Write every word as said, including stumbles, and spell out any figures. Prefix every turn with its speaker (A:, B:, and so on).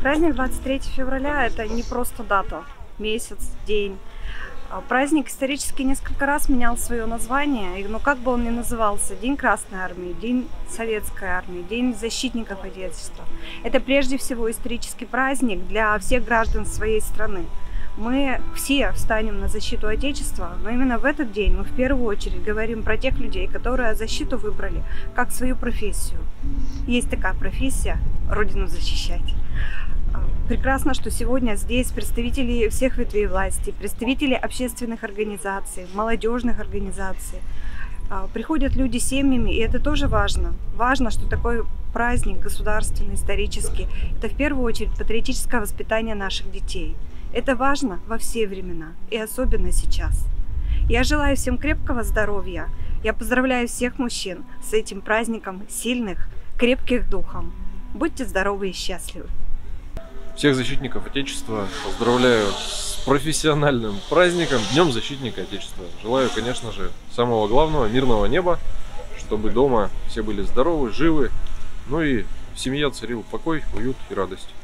A: Праздник двадцать третьего февраля – это не просто дата, месяц, день. Праздник исторически несколько раз менял свое название, но как бы он ни назывался, День Красной Армии, День Советской Армии, День защитников Отечества. Это прежде всего исторический праздник для всех граждан своей страны. Мы все встанем на защиту Отечества, но именно в этот день мы в первую очередь говорим про тех людей, которые защиту выбрали как свою профессию. Есть такая профессия – Родину защищать. Прекрасно, что сегодня здесь представители всех ветвей власти, представители общественных организаций, молодежных организаций. Приходят люди с семьями, и это тоже важно. Важно, что такой праздник государственный, исторический – это в первую очередь патриотическое воспитание наших детей. Это важно во все времена, и особенно сейчас. Я желаю всем крепкого здоровья. Я поздравляю всех мужчин с этим праздником сильных, крепких духом. Будьте здоровы и счастливы.
B: Всех защитников Отечества поздравляю с профессиональным праздником, Днем Защитника Отечества. Желаю, конечно же, самого главного – мирного неба, чтобы дома все были здоровы, живы, ну и в семье царил покой, уют и радость.